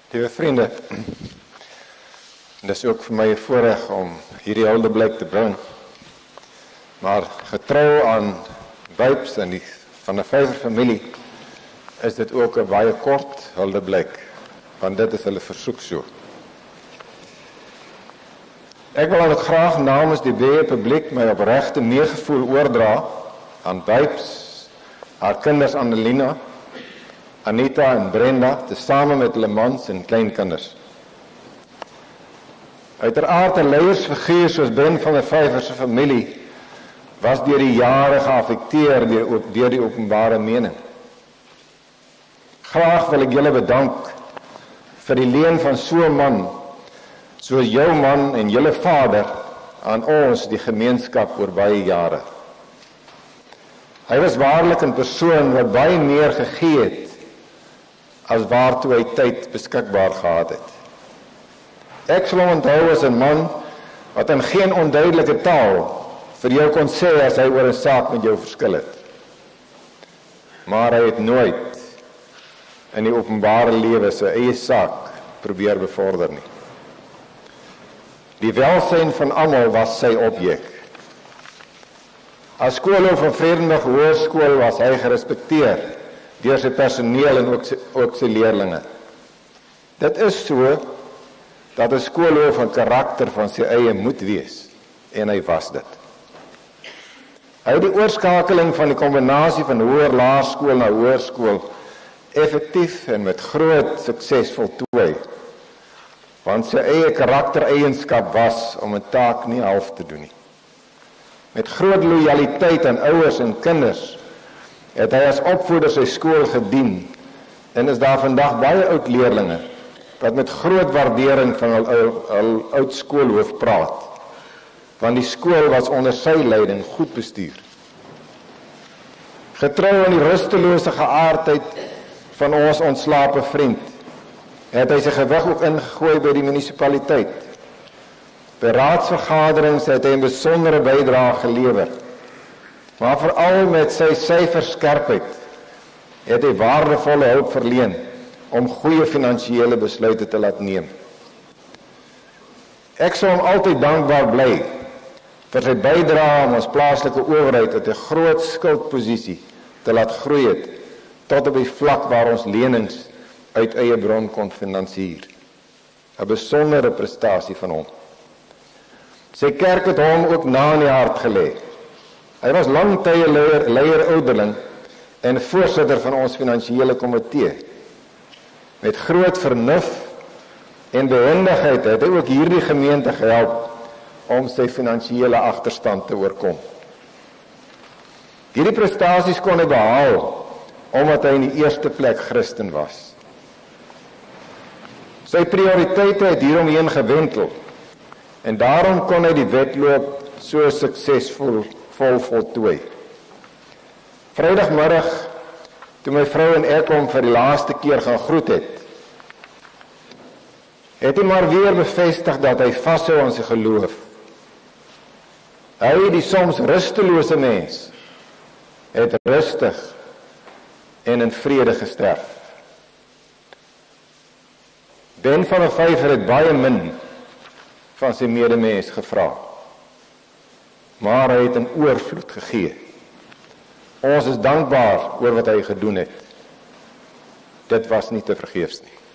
Liewe vriende, dit is ook vir my 'n voorreg om hierdie huldeblyk te bring. Maar getrou aan Wyps en van 'n vyver familie is dit ook 'n baie kort huldeblyk, want dit is hulle versoek so. Ek wil ook graag namens die breë publiek my opregte meegevoel oordra aan Wyps, haar kinders Annelina, Anita en Brenda, tesame met hulle mans en kleinkinders. Uiteraard 'n leiersfiguur soos Ben van der Vyver se familie was deur die jare geaffekteer deur die openbare mening. Graag wil ek julle bedank vir die leen van so 'n man, soos jou man en julle vader, aan ons, die gemeenskap, oor baie jare. Hy was waarlik 'n persoon wat baie meer gegee het as waartoe hy tyd beskikbaar gehad het. Ek sal hom onthou as 'n man wat in geen onduidelike taal vir jou kon sê as hy oor 'n saak met jou verskil het. Maar hy het nooit in die openbare lewe sy eie saak probeer bevorder nie. Die welsyn van almal was sy objek. As skoolhoof van Vredenburg Hoërskool was hy gerespekteer deur sy personeel en ook sy leerlinge. Dit is so dat 'n skoolhoof 'n karakter van sy eie moet wees, en hy was dit. Hy het die oorskakeling van die kombinasie van hoër-laerskool na hoërskool effektief en met groot sukses voltooi, want sy eie karaktereienskap was om 'n taak nie half te doen nie. Met groot lojaliteit aan ouers en kinders het hy as opvoeder sy skool gedien, en is daar vandag baie oud leerlinge wat met groot waardering van hul oud skoolhoof praat, want die skool was onder sy leiding goed bestuur. Getrou aan die rustelose geaardheid van ons ontslape vriend, het hy sy gewig ook ingegooi by die munisipaliteit. By raadsvergaderings het hy 'n besondere bydrae gelewer, maar veral met sy syferskerpheid het hy waardevolle hulp verleen om goeie finansiële besluite te laat neem. Ek sal hom altyd dankbaar bly vir sy bydrae om ons plaaslike owerheid uit 'n groot skuldposisie te laat groei het, tot op die vlak waar ons lenings uit eie bron kon finansier. 'n Besondere prestasie van hom. Sy kerk het hom ook na in die hart gelê. Hy was lang tye leier ouderling en voorsitter van ons finansiële komitee. Met groot vernuf en behendigheid het hy ook hierdie gemeente gehelp om sy finansiële agterstand te oorkom. Hierdie prestasies kon hy behaal omdat hy in die eerste plek Christen was. Sy prioriteite het hieromheen gewentel en daarom kon hy die wedloop so suksesvol voltooi. Vrydagmiddag, toe my vrou en ek hom vir die laaste keer gaan groet het hy maar weer bevestig dat hy vashou aan sy geloof. Hy, die soms rustelose mens, het rustig en in vrede gesterf. Ben van der Vyver het baie min van sy medemens gevra, maar hy het in oorvloed gegee. Ons is dankbaar oor wat hy gedoen het. Dit was nie te vergeefs nie.